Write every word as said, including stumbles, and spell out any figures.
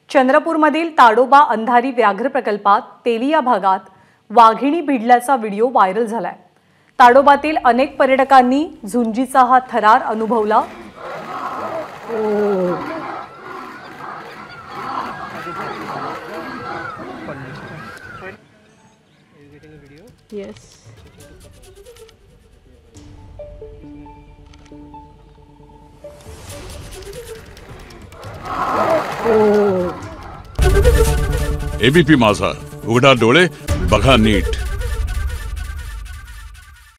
चंद्रपूरमधील ताडोबा अंधारी व्याघ्र प्रकल्पात तेलिया भागात वाघिणी भिडल्याचा व्हिडिओ व्हायरल झालाय। ताडोबातील अनेक पर्यटकांनी झुंजीचा हा थरार अनुभवला। Yes. एबीपी माझा, उघडा डोळे बघा नीट।